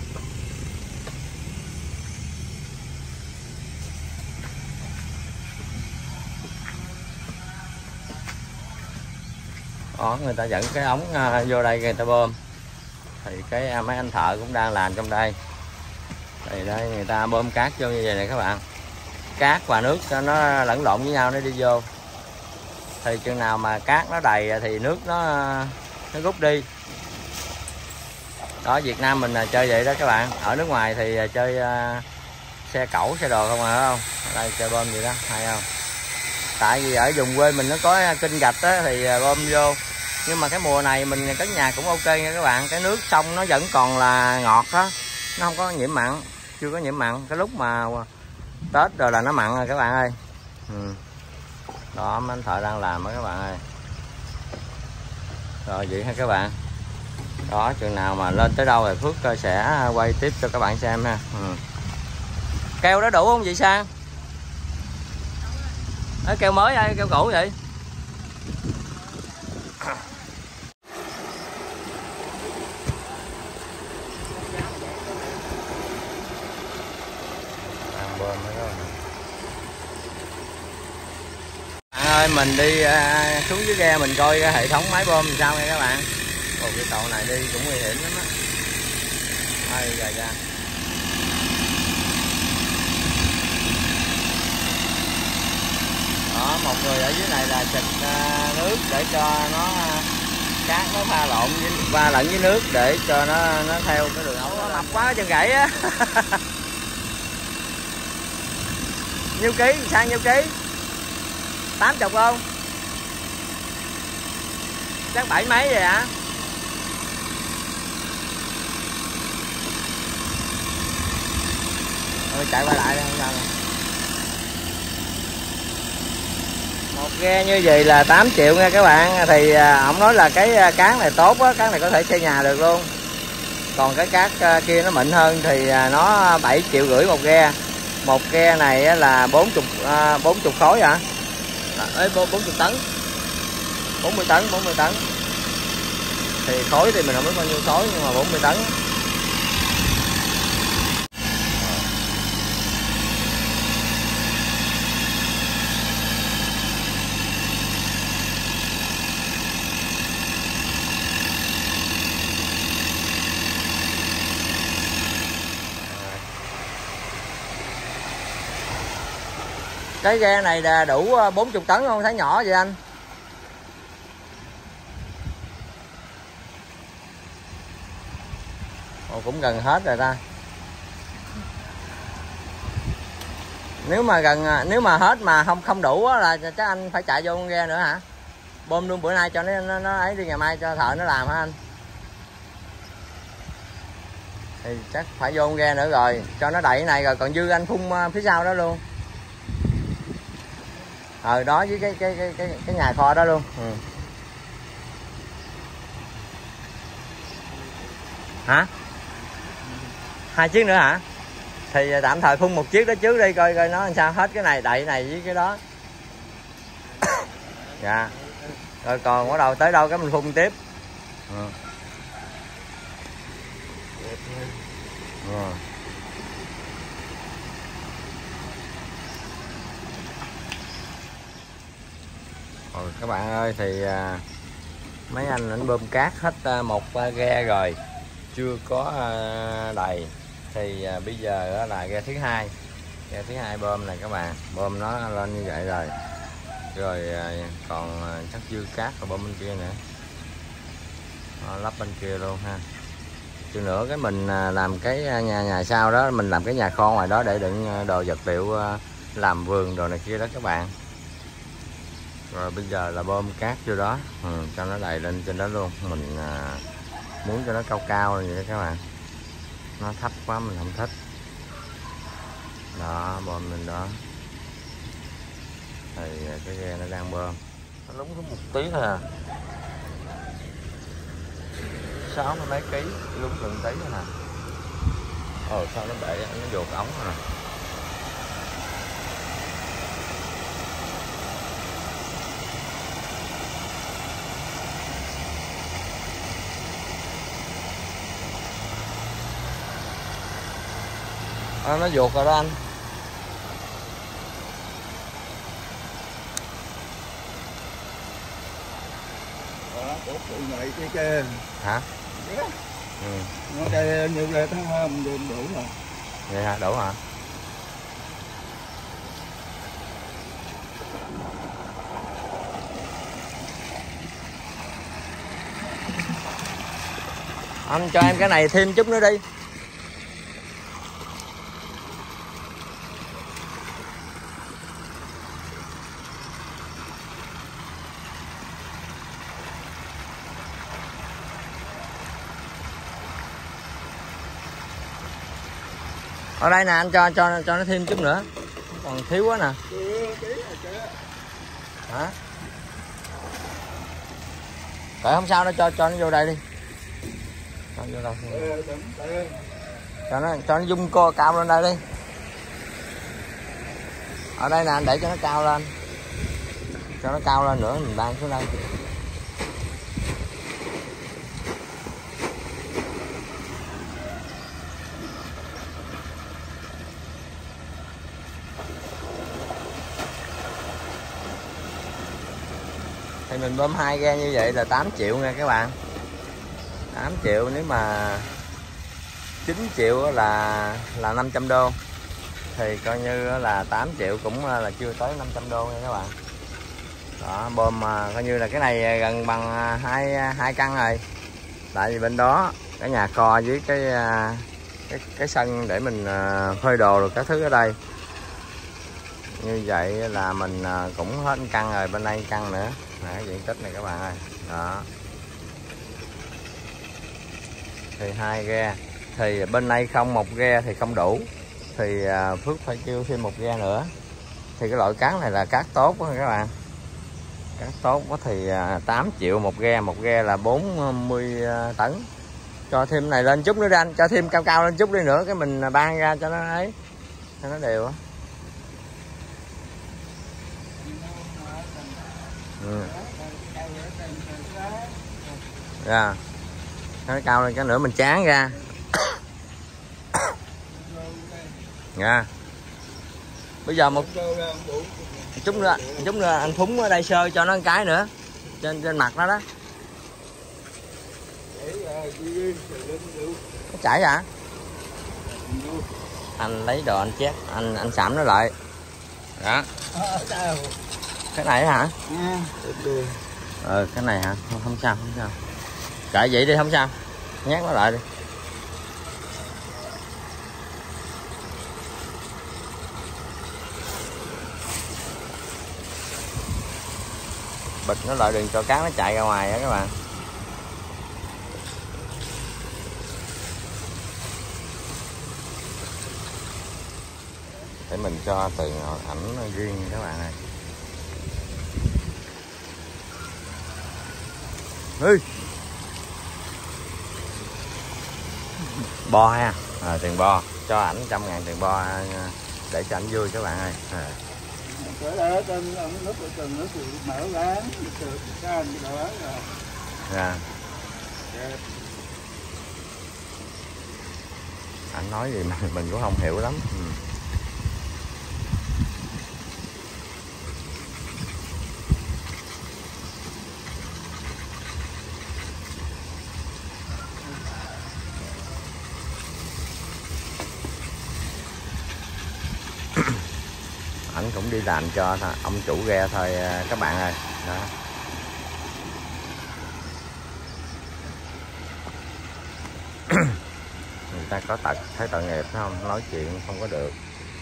Đó, người ta dẫn cái ống uh, vô đây người ta bơm. Thì cái uh, mấy anh thợ cũng đang làm trong đây. Thì đây người ta bơm cát vô như vậy này các bạn. Cát và nước nó lẫn lộn với nhau nó đi vô. Thì chừng nào mà cát nó đầy thì nước nó nó rút đi. Đó, Việt Nam mình là chơi vậy đó các bạn. Ở nước ngoài thì chơi uh, xe cẩu xe đồ không à, phải không? Ở đây xe bơm vậy đó, hay không? Tại vì ở vùng quê mình nó có kênh rạch á thì bơm vô, nhưng mà cái mùa này mình cất nhà cũng ok nha các bạn, cái nước sông nó vẫn còn là ngọt á, nó không có nhiễm mặn, chưa có nhiễm mặn. Cái lúc mà Tết rồi là nó mặn rồi các bạn ơi. Ừ. Đó, mấy anh thợ đang làm đó các bạn ơi. Rồi vậy ha các bạn. Đó, chừng nào mà lên tới đâu thì Phước sẽ quay tiếp cho các bạn xem ha. Ừ. Keo đó đủ không vậy Sang? Đấy, keo mới hay keo cũ vậy? Bạn ơi, mình đi à, xuống dưới ghe mình coi cái hệ thống máy bơm làm sao nha các bạn. Ồ, cái cầu này đi cũng nguy hiểm lắm á. Ôi trời ra. Đó, một người ở dưới này là xịt uh, nước để cho nó uh, cát nó pha lộn với pha lẫn với nước để cho nó nó theo cái đường ống. Nó mập quá chân gãy á. Nhiêu ký? Sang nhiêu ký? tám chục không? Chắc bảy mấy vậy hả? Thôi chạy qua lại đi, không sao đâu. Một ghe như vậy là tám triệu nha các bạn. Thì ông nói là cái cát này tốt á, cát này có thể xây nhà được luôn. Còn cái cát kia nó mịn hơn thì nó bảy triệu rưỡi một ghe. Một ghe này là bốn mươi bốn mươi khối hả? Ê, bốn mươi tấn. bốn mươi tấn, bốn mươi tấn. Thì khối thì mình không biết bao nhiêu khối nhưng mà bốn mươi tấn. Cái ghe này là đủ bốn mươi tấn không? Thấy nhỏ vậy anh? Ồ, cũng gần hết rồi ta. Nếu mà gần nếu mà hết mà không không đủ á, là chắc anh phải chạy vô con ghe nữa hả? Bơm luôn bữa nay cho nó nó, nó ấy đi, ngày mai cho thợ nó làm hả anh? Thì chắc phải vô con ghe nữa rồi cho nó đẩy cái này rồi còn dư anh phun phía sau đó luôn. Ờ đó, với cái cái cái cái cái nhà kho đó luôn. Ừ. Hả? Hai chiếc nữa hả? Thì tạm thời phun một chiếc đó trước đi coi coi nó làm sao, hết cái này đậy này với cái đó. Dạ. Rồi còn bắt đầu tới đâu cái mình phun tiếp. Ừ. Ừ. Rồi các bạn ơi, thì à, mấy anh ảnh bơm cát hết à, một à, ghe rồi, chưa có à, đầy. Thì à, bây giờ đó là ghe thứ hai, ghe thứ hai bơm này các bạn, bơm nó lên như vậy rồi. Rồi à, còn à, chắc dư cát rồi bơm bên kia nữa, đó, lắp bên kia luôn ha. Chứ nữa cái mình à, làm cái nhà nhà sau đó, mình làm cái nhà kho ngoài đó để đựng đồ vật liệu à, làm vườn đồ này kia đó các bạn. Rồi bây giờ là bơm cát vô đó, ừ, cho nó đầy lên trên đó luôn. Mình à, muốn cho nó cao cao như vậy đó các bạn, nó thấp quá mình không thích. Đó, bơm lên đó. Thì cái ghe nó đang bơm, nó lúng xuống một tí thôi à, sáu mươi mấy ký, lúng gần tí thôi nè. Ồ sao nó bể, nó dột ống rồi nè. À, nó ruột rồi đó anh. Đó, ủa, này cái kia. Hả? Yeah. Ừ. Nó đây như đây tháng hôm đêm đủ rồi. Vậy hả? Đủ hả? Anh cho em cái này thêm chút nữa đi. Ở đây nè anh cho cho cho nó thêm chút nữa, còn thiếu quá nè. Hả? Tại không sao, nó cho cho nó vô đây đi. Cho vô đâu? Cho nó cho nó dung co cao lên đây đi. Ở đây nè anh để cho nó cao lên. Cho nó cao lên nữa mình ban xuống đây. Thì mình bơm hai ghe như vậy là tám triệu nha các bạn. tám triệu, nếu mà chín triệu là là năm trăm đô. Thì coi như là tám triệu cũng là chưa tới năm trăm đô nha các bạn. Đó, bơm coi như là cái này gần bằng hai hai căn rồi. Tại vì bên đó cái nhà kho với cái cái cái sân để mình phơi đồ rồi các thứ ở đây. Như vậy là mình cũng hết căn rồi, bên đây căn nữa. Đấy, diện tích này các bạn ơi. Đó. Thì hai ghe, thì bên đây không một ghe thì không đủ, thì Phước phải kêu thêm một ghe nữa. Thì cái loại cát này là cát tốt đó các bạn. Cát tốt đó thì tám triệu một ghe, một ghe là bốn mươi tấn. Cho thêm này lên chút nữa đi anh, cho thêm cao cao lên chút đi nữa, cái mình ban ra cho nó ấy, cho nó đều á. Ừ. Dạ. Nó cao lên cái nữa mình chán ra. Nha. Bây giờ một chút nữa, chút nữa anh phúng ở đây sơ cho nó một cái nữa trên trên mặt nó đó. Nó chảy hả? Anh lấy đồ anh chét, anh anh sạm nó lại. Đó. Cái này hả? Ờ cái này hả? Không, không sao, không sao. Kệ vậy đi không sao. Nhét nó lại đi. Bịch nó lại đừng cho cá nó chạy ra ngoài á các bạn. Để mình cho từ ảnh riêng các bạn ơi. Ê. Bo ha, à, tiền bo, cho ảnh trăm ngàn tiền bo để cho ảnh vui các bạn ơi. À. Dạ. Anh nói gì mà mình cũng không hiểu lắm. Ừ. Ảnh cũng đi làm cho ông chủ ghe thôi các bạn ơi. Đó. Người ta có tật thấy tội nghiệp không, nói chuyện không có được.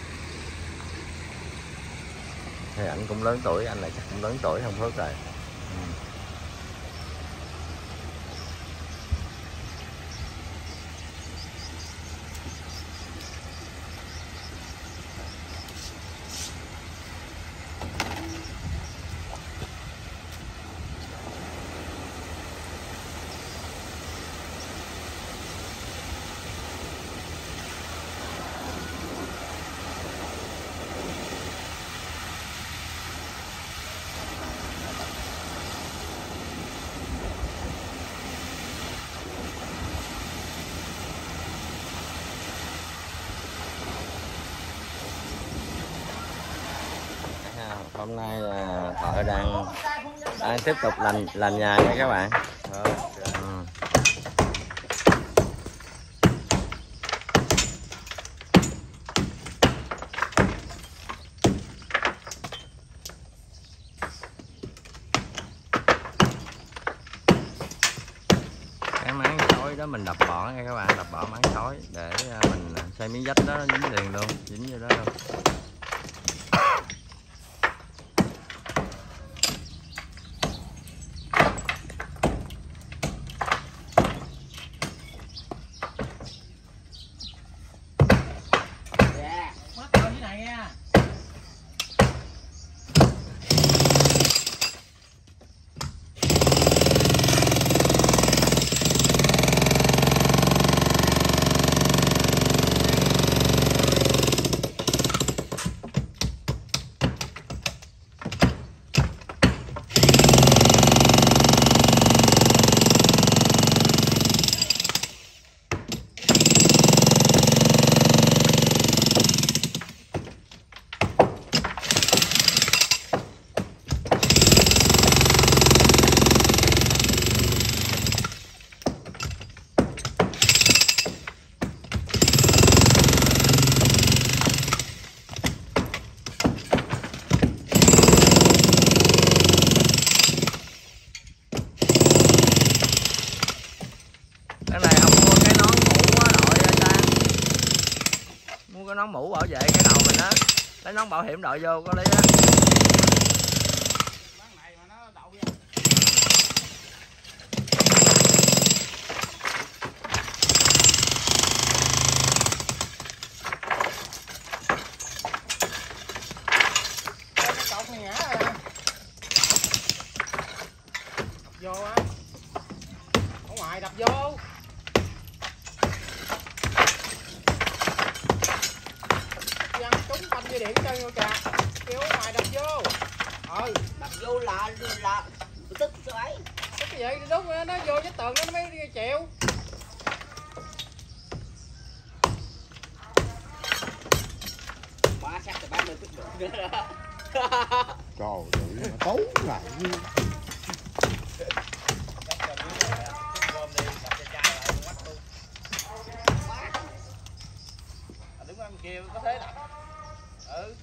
Thì ảnh cũng lớn tuổi, anh này chắc cũng lớn tuổi không Phước rồi. Ừ. Hôm nay là Thợ đang, đang tiếp tục làm làm nhà nha các bạn. Đó. Ừ. Cái máng khói đó mình đập bỏ nha các bạn, đập bỏ máng khói để mình xây miếng vách đó dính liền luôn, dính vô đó luôn. nón mũ bảo vệ cái đầu mình á, lấy nón bảo hiểm đội vô có lý á. Vô á, ở ngoài đập vô. Văng trúng phanh dây điện chân vô kìa, kêu ở ngoài đập vô. Ừ, đập vô là là tức ấy. Tức cái vậy đúng rồi, nó vô cái tường nó mới chịu. Ba sắc thì ba mươi tức được nữa đó. Trời ơi, nó tốn lại. Đứng bên kia có thế đập. Ừ.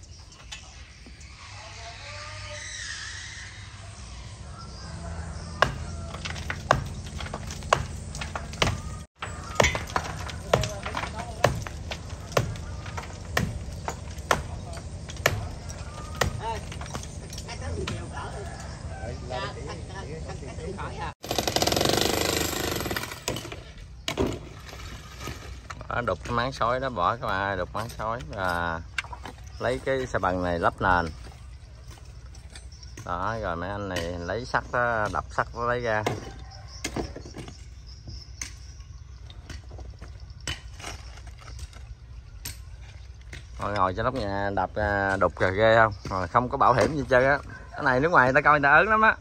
Đó, đục cái máng sói đó, bỏ các bạn ơi, đục máng sói và lấy cái xà bần này lắp nền đó, rồi mấy anh này lấy sắt đó, đập sắt đó lấy ra. Ngồi ngồi cho nóc nhà đập đục rồi ghê không, rồi không có bảo hiểm gì chơi á. Cái này nước ngoài người ta coi người ta ớn lắm á.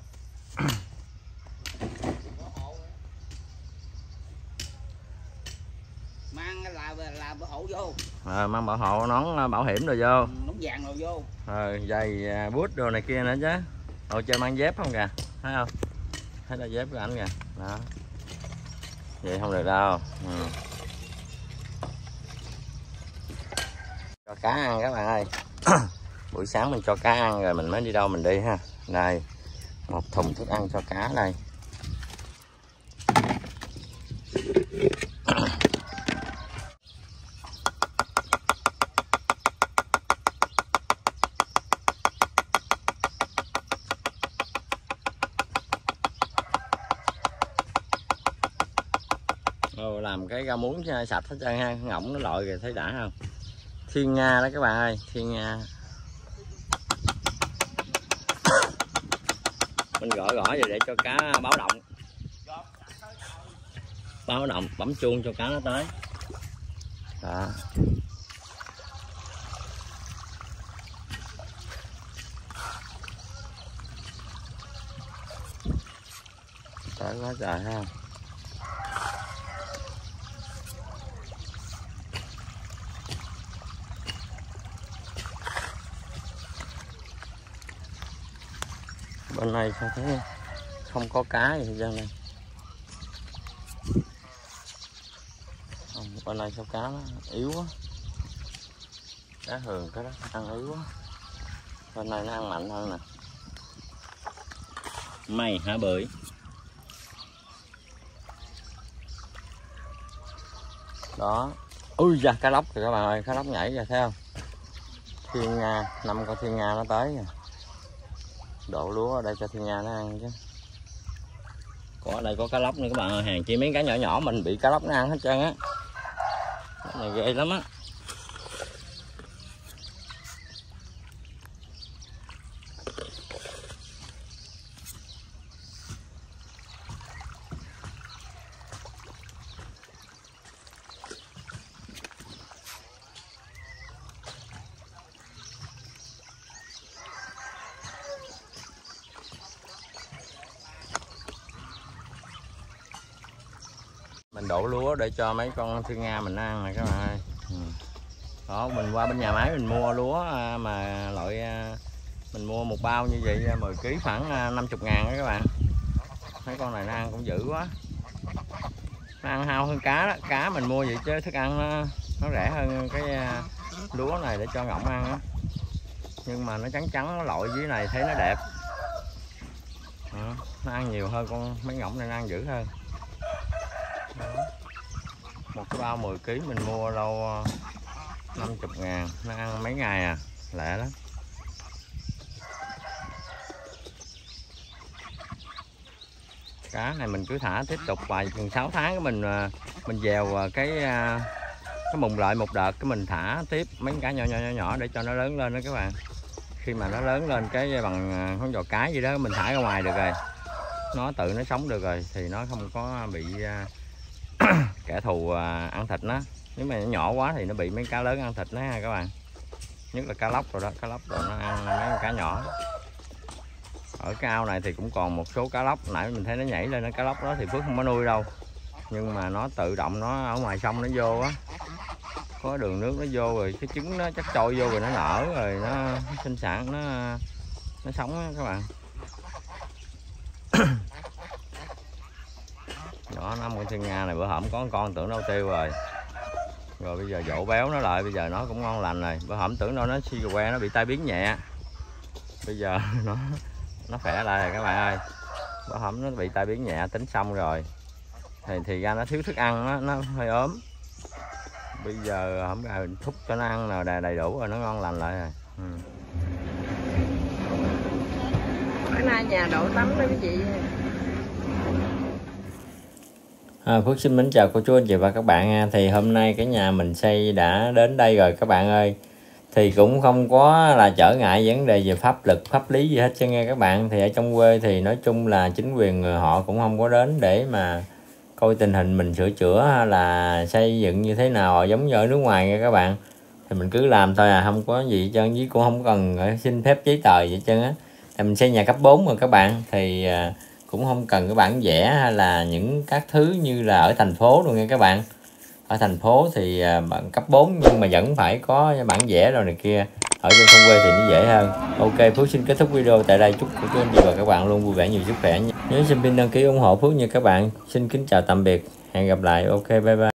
Mang là là bảo hộ vô. Rồi mang bảo hộ, nón bảo hiểm rồi vô. Nón vàng rồi vô. Rồi giày bút đồ này kia nữa chứ. Ồ chơi mang dép không kìa, thấy không? Thấy là dép của anh kìa. Đó. Vậy không được đâu. Ừ. Cho cá ăn các bạn ơi. Buổi sáng mình cho cá ăn rồi mình mới đi đâu mình đi ha. Đây, một thùng thức ăn cho cá đây. Rồi làm cái rau muống sạch hết trơn ha, ngỗng nó lội kìa thấy đã không? Thiên nga đó các bạn ơi, thiên nga. Mình gõ gõ vậy để cho cá báo động. Báo động, bấm chuông cho cá nó tới. Đó. Tới quá trời ha. Bên này sao thấy không có cá gì dân này. Bên này sao cá nó yếu quá, cá hường cái đó ăn yếu quá. Bên này nó ăn mạnh hơn nè. Mày hả bưởi. Đó. Ui da cá lóc kìa các bạn ơi, cá lóc nhảy kìa thấy không? Thiên nga, năm con thiên nga nó tới nè. Đổ lúa ở đây cho thiên nga nó ăn chứ. Có ở đây có cá lóc nữa các bạn ơi, hàng chi mấy cá nhỏ nhỏ mình bị cá lóc nó ăn hết trơn á. Cái này ghê lắm á. Mình đổ lúa để cho mấy con thiên nga mình ăn này các bạn ơi. Ừ. Đó, mình qua bên nhà máy mình mua lúa mà loại mình mua một bao như vậy mười ký khoảng năm mươi ngàn đó các bạn. Mấy con này nó ăn cũng dữ quá. Nó ăn hao hơn cá đó, cá mình mua vậy chứ thức ăn nó, nó rẻ hơn cái lúa này để cho ngỗng ăn đó. Nhưng mà nó trắng trắng, nó lội dưới này thấy nó đẹp. Đó, nó ăn nhiều hơn con mấy ngỗng này, nó ăn dữ hơn. Đó. Một cái bao mười ký mình mua đâu năm mươi ngàn, nó ăn mấy ngày à, lẹ lắm. Cá này mình cứ thả tiếp tục vài chừng sáu tháng cái mình mình dèo cái cái mùng lại một đợt, cái mình thả tiếp mấy cá nhỏ nhỏ nhỏ nhỏ để cho nó lớn lên đó các bạn. Khi mà nó lớn lên cái bằng con giò cái gì đó mình thả ra ngoài được rồi, nó tự nó sống được rồi thì nó không có bị kẻ thù ăn thịt nó. Nếu mà nó nhỏ quá thì nó bị mấy cá lớn ăn thịt nó ha các bạn, nhất là cá lóc rồi đó, cá lóc rồi nó ăn mấy cá nhỏ. Ở cái ao này thì cũng còn một số cá lóc, nãy mình thấy nó nhảy lên, nó cá lóc đó thì Phước không có nuôi đâu, nhưng mà nó tự động nó ở ngoài sông nó vô á, có đường nước nó vô rồi cái trứng nó chắc trôi vô rồi nó nở rồi nó, nó sinh sản, nó nó sống á các bạn. Đó, nó con thiên nga này bữa hổm có con tưởng đâu tiêu rồi, rồi bây giờ dỗ béo nó lại, bây giờ nó cũng ngon lành rồi. Bữa hổm tưởng đâu nó si que nó bị tai biến nhẹ, bây giờ nó nó khỏe lại rồi các bạn ơi. Bữa hổm nó bị tai biến nhẹ tính xong rồi thì thì ra nó thiếu thức ăn, nó, nó hơi ốm. Bây giờ hổng gà thúc cho nó ăn nào đầy, đầy đủ rồi nó ngon lành lại rồi. Ừ. Bữa nay nhà đổ tắm đó quý chị. À, Phước xin mến chào cô chú anh chị và các bạn. Thì hôm nay cái nhà mình xây đã đến đây rồi các bạn ơi. Thì cũng không có là trở ngại vấn đề về pháp lực, pháp lý gì hết chứ nghe các bạn. Thì ở trong quê thì nói chung là chính quyền họ cũng không có đến để mà coi tình hình mình sửa chữa hay là xây dựng như thế nào giống như ở nước ngoài nha các bạn. Thì mình cứ làm thôi à, không có gì hết trơn, với cũng không cần xin phép giấy tờ gì hết trơn á. Thì mình xây nhà cấp bốn rồi các bạn, thì cũng không cần cái bản vẽ hay là những các thứ như là ở thành phố luôn nha các bạn. Ở thành phố thì bản cấp bốn nhưng mà vẫn phải có bản vẽ rồi này kia. Ở trong thôn quê thì nó dễ hơn. Ok, Phước xin kết thúc video tại đây. Chúc cô chú anh chị và các bạn luôn vui vẻ, nhiều sức khỏe nha. Nhớ xin pin đăng ký ủng hộ Phước nha các bạn. Xin kính chào tạm biệt, hẹn gặp lại. Ok, bye bye.